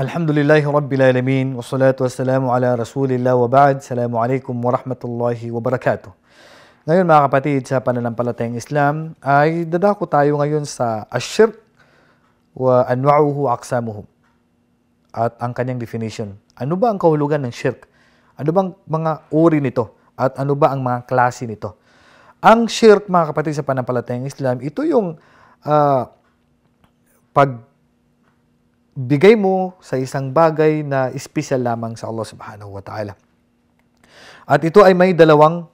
Alhamdulillahi Rabbil Alamin, wassalatu wassalamu ala Rasulillah wa ba'd. Assalamualaikum warahmatullahi wabarakatuh. Ngayon mga kapatid, sa pananampalatayang Islam ay dadako tayo ngayon sa asyirk wa anwa'uhu aqsamuhum at ang kanyang definition. Ano ba ang kahulugan ng shirk? Ano bang mga uri nito? At ano ba ang mga klase nito? Ang shirk mga kapatid sa pananampalatayang Islam, ito yung pagbigay mo sa isang bagay na espesyal lamang sa Allah subhanahu wa ta'ala. At ito ay may dalawang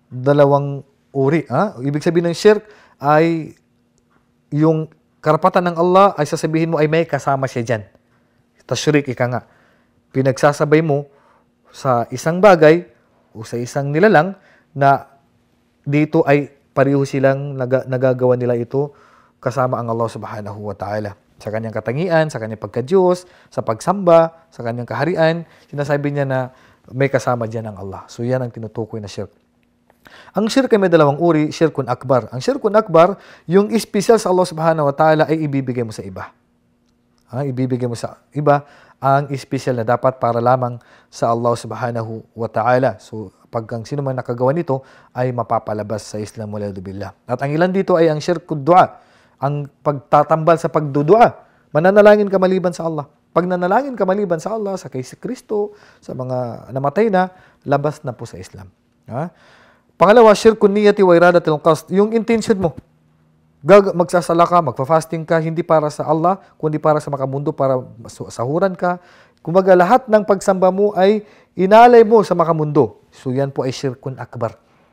uri. Ibig sabihin ng shirk ay yung karapatan ng Allah ay sasabihin mo ay may kasama siya dyan. Tashrik, ika nga. Pinagsasabay mo sa isang bagay o sa isang nilalang na dito ay pareho silang nagagawa nila ito kasama ang Allah subhanahu wa ta'ala. Sa kanyang katangian, sa kanyang pagka-Diyos, sa pagsamba, sa kanyang kaharian, sinasabi niya na may kasama dyan ang Allah. So yan ang tinutukoy na shirk. Ang shirk ay may dalawang uri, shirkun akbar. Ang shirkun akbar, yung espesyal sa Allah subhanahu wa ta'ala ay ibibigay mo sa iba. Ibibigay mo sa iba ang espesyal na dapat para lamang sa Allah subhanahu wa ta'ala. So pag ang sino man nakagawa nito ay mapapalabas sa Islam waliyadu billah. At ang ilan dito ay ang shirkun dua, ang pagtatambal sa pagdudua. Mananalangin ka maliban sa Allah. Pag nanalangin ka maliban sa Allah, sa kay Kristo, sa mga namatay na, labas na po sa Islam. Pangalawa, shirkun niyati wa iradatil qasd. Yung intention mo. Magsasala ka, magfa-fasting ka, hindi para sa Allah, kundi para sa makamundo, para sahuran ka. Kumbaga, lahat ng pagsamba mo ay inalay mo sa makamundo. So yan po ay shirkun akbar.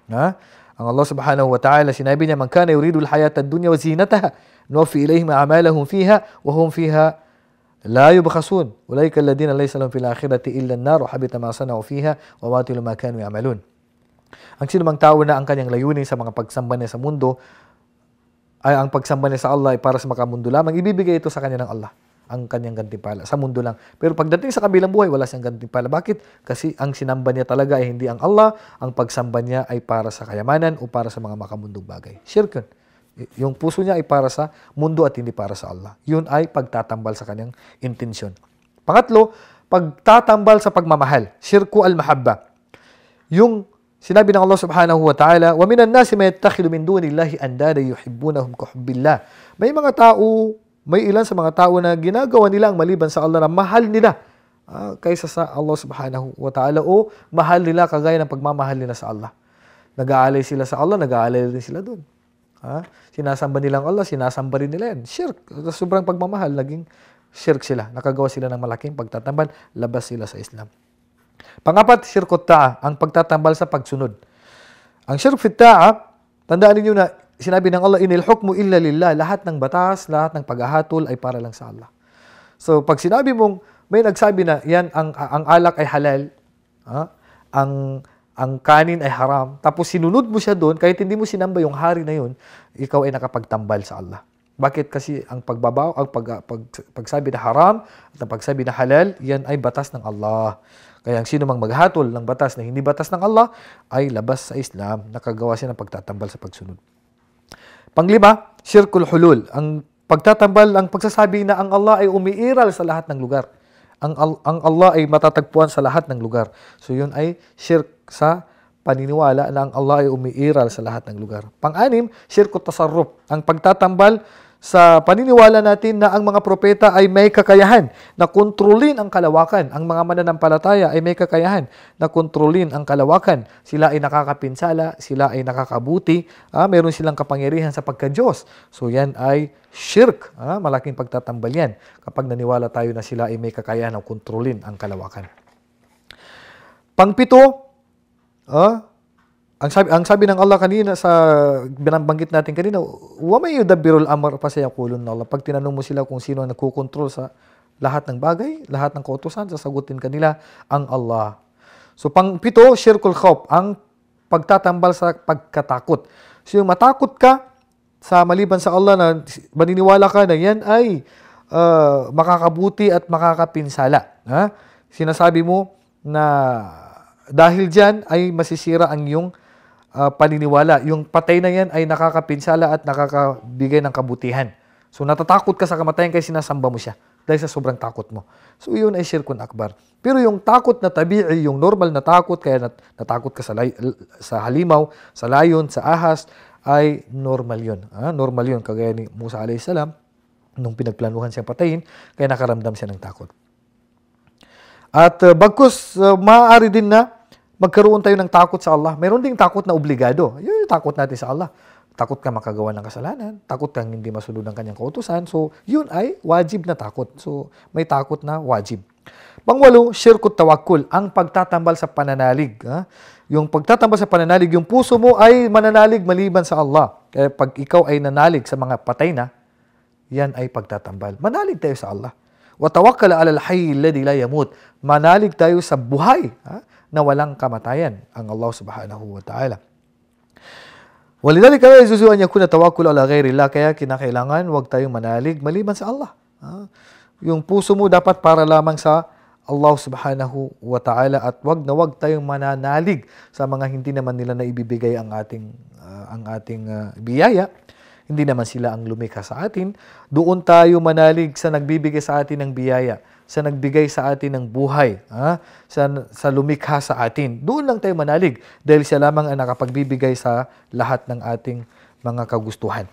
Ang Allah subhanahu wa ta'ala, sinabi niya, man kana yuridul hayata ad-dunya wa zinataha, nuwaffi ilayhim a'malahum fiha, wa hum fiha la yubkhasun. Ulaika alladhina laysa lahum fil akhirati illa an-nar wa habita ma sana'u fiha wa batilu ma kanu ya'malun. Ang sinumang tao na ang kanyang layunin sa mga pagsamba niya sa mundo, ay ang pagsamba niya sa Allah ay para sa makamundo lamang, ibibigay ito sa kanya ng Allah, ang kanyang gantimpala, sa mundo lang. Pero pagdating sa kabilang buhay, wala siyang gantimpala. Bakit? Kasi ang sinamba niya talaga ay hindi ang Allah, ang pagsamba niya ay para sa kayamanan o para sa mga makamundong bagay. Shirk yun. Yung puso niya ay para sa mundo at hindi para sa Allah. Yun ay pagtatambal sa kanyang intensyon. Pangatlo, pagtatambal sa pagmamahal. Shirku al-mahabba. Yung sinabi ng Allah subhanahu wa ta'ala, وَمِنَ النَّاسِ مَا يَتَّخِذُ مِن دُونِ اللَّهِ أَنْدَادًا يُحِبُّونَهُمْ كَحُبِّ اللَّهِ. May ilan sa mga tao na ginagawa nila ang maliban sa Allah na mahal nila kaysa sa Allah subhanahu wa ta'ala o mahal nila kagaya ng pagmamahal nila sa Allah. Nag-aalay sila sa Allah, nag-aalay rin sila doon. Sinasamba nila ang Allah, sinasamba rin nila yan. Shirk. Sobrang pagmamahal, naging shirk sila. Nakagawa sila ng malaking pagtatambal, labas sila sa Islam. Pangapat, shirkut ta'a, ang pagtatambal sa pagsunod. Ang shirk fit ta'a, tandaan niyo na sinabi ng Allah, inil hukmu illa lillah, lahat ng batas, lahat ng paghahatol ay para lang sa Allah. So pag sinabi mong may nagsabi na yan ang alak ay halal, ang kanin ay haram, tapos sinunod mo siya doon, kahit hindi mo sinamba yung hari na yun, ikaw ay nakapagtambal sa Allah. Bakit? Kasi ang pagsabi na haram at ang pagsabi na halal, yan ay batas ng Allah. Kaya ang sino mang maghatol ng batas na hindi batas ng Allah ay labas sa Islam, nakagawa siya ng pagtatambal sa pagsunod. Panglima, shirkul hulul. Ang pagtatambal, ang pagsasabi na ang Allah ay umiiral sa lahat ng lugar. Ang Allah ay matatagpuan sa lahat ng lugar. So yun ay shirk sa paniniwala na ang Allah ay umiiral sa lahat ng lugar. Pang-anim, shirkut tasarruf. Ang pagtatambal sa paniniwala natin na ang mga propeta ay may kakayahan na kontrolin ang kalawakan. Ang mga mananampalataya ay may kakayahan na kontrolin ang kalawakan. Sila ay nakakapinsala, sila ay nakakabuti, meron silang kapangyarihan sa pagka-Diyos. So yan ay shirk, malaking pagtatambal yan kapag naniwala tayo na sila ay may kakayahan na kontrolin ang Pangpito, ang sabi ng Allah kanina sa binabanggit natin kanina, wa may yudabbirul amr fa sayaqulun Allah. Pag tinanong mo sila kung sino ang nagkokontrol sa lahat ng bagay, lahat ng kautusan, sasagutin kanila ang Allah. So pangpito, shirkul khawf, ang pagtatambal sa pagkatakot. So yung matakot ka sa maliban sa Allah na maniniwala ka na yan ay makakabuti at makakapinsala. Sinasabi mo na dahil dyan ay masisira ang iyong paniniwala. Yung patay na yan ay nakakapinsala at nakakabigay ng kabutihan. So natatakot ka sa kamatayan kaya sinasamba mo siya. dahil sa sobrang takot mo. So yun ay syirkun akbar. Pero yung takot na tabi'i, yung normal na takot, kaya natakot ka sa halimaw, sa layon, sa ahas, ay normal yun. Normal yun, kagaya ni Musa a.s. nung pinagplanuhan siyang patayin, kaya nakaramdam siya ng takot. At bagkus maaari din na magkaroon tayo ng takot sa Allah. Meron ding takot na obligado. Yun yung takot natin sa Allah. Takot ka makagawa ng kasalanan, takot kang hindi masunod ng kanyang kautusan. So, yun ay wajib na takot. So, may takot na wajib. Pangwalo, syirkut tawakkul, ang pagtatambal sa pananalig. Yung pagtatambal sa pananalig, yung puso mo ay mananalig maliban sa Allah. Kaya pag ikaw ay nanalig sa mga patay na, yan ay pagtatambal. Manalig tayo sa Allah. Wa tawakkal 'alal hayy alladhi la yamut. Manalig tayo sa buhay na walang kamatayan, ang Allah Subhanahu wa Ta'ala. Walidhalika la yajuzu an yakuna tawakkul 'ala ghairillah, kaya kinakailangan wag tayong manalig maliban sa Allah. Yung puso mo dapat para lamang sa Allah Subhanahu wa Ta'ala, at wag tayong mananalig sa mga hindi naman nila naibibigay ang ating biyaya. Hindi naman sila ang lumikha sa atin. Doon tayo manalig sa nagbibigay sa atin ng biyaya, sa nagbigay sa atin ng buhay, sa lumikha sa atin. Doon lang tayo manalig dahil siya lamang ang nakapagbibigay sa lahat ng ating mga kagustuhan.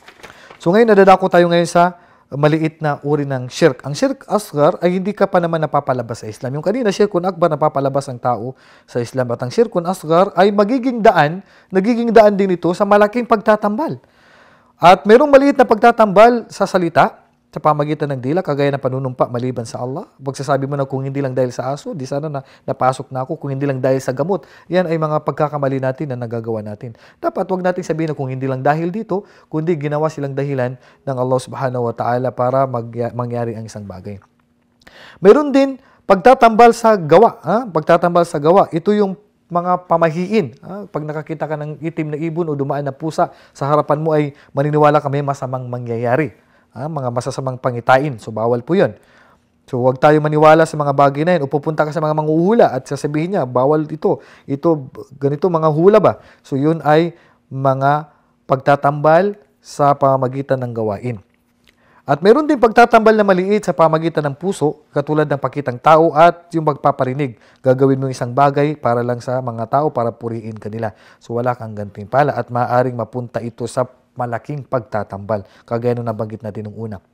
So ngayon, nadadako tayo ngayon sa maliit na uri ng shirk. Ang shirk asghar ay hindi ka pa naman napapalabas sa Islam. Yung kanina, shirkun akbar, napapalabas ang tao sa Islam. At ang shirkun asghar ay nagiging daan din ito sa malaking pagtatambal. At mayroong maliit na pagtatambal sa salita, sa pamagitan ng dila, kagaya ng panunumpa maliban sa Allah. Pagsasabi mo na kung hindi lang dahil sa aso, di sana napasok na ako. Kung hindi lang dahil sa gamot, yan ay mga pagkakamali natin na nagagawa natin. Dapat wag natin sabihin na kung hindi lang dahil dito, kundi ginawa silang dahilan ng Allah Subhanahu wa Ta'ala para mangyari ang isang bagay. Mayroon din pagtatambal sa gawa. Pagtatambal sa gawa, ito yung mga pamahiin. Pag nakakita ka ng itim na ibon o dumaan na pusa sa harapan mo, ay maniniwala ka may masamang mangyayari. Mga masasamang pangitain. So, bawal po yun. So, huwag tayo maniwala sa mga bagay na yun. O pupunta ka sa mga manghuhula at sasabihin niya, bawal ito. Ito, ganito mga hula ba? So, yun ay mga pagtatambal sa pamagitan ng gawain. At meron din pagtatambal na maliit sa pamagitan ng puso, katulad ng pakitang tao at yung pagpaparinig. Gagawin mo isang bagay para lang sa mga tao, para puriin kanila. So wala kang gantimpala at maaaring mapunta ito sa malaking pagtatambal, kagaya nung nabanggit natin nung una.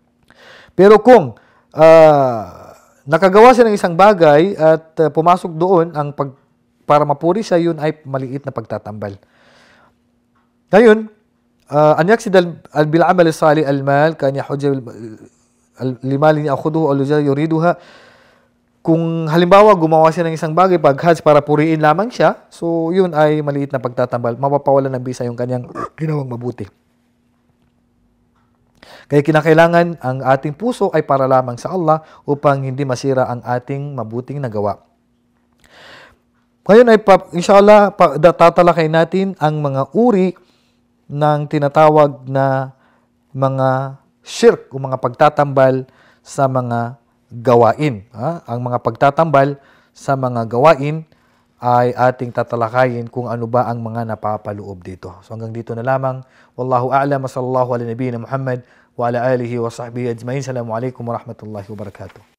Pero kung nakagawa siya ng isang bagay at pumasok doon para mapuri siya, yun ay maliit na pagtatambal. Ngayon, an yaksid bil amal salih al mal kan yahujja limal ya'khudhu aw yuriduha. Kung halimbawa gumawa siya ng isang bagay pag-hajj para puriin lamang siya, so yun ay maliit na pagtatambal. Mapapawalan ng bisa yung kanyang ginawang mabuti. Kaya kinakailangan ang ating puso ay para lamang sa Allah upang hindi masira ang ating mabuting nagawa. Ngayon ay inshallah tatalakay natin ang mga uri ng tinatawag na mga shirk o mga pagtatambal sa mga gawain. Ang mga pagtatambal sa mga gawain ay ating tatalakayin kung ano ba ang mga napapaloob dito. So hanggang dito na lamang. Wallahu a'lam wa sallallahu ala nabiyyina Muhammad wa ala alihi wa sahbihi ajma'in. Assalamu alaikum wa rahmatullahi wa barakatuh.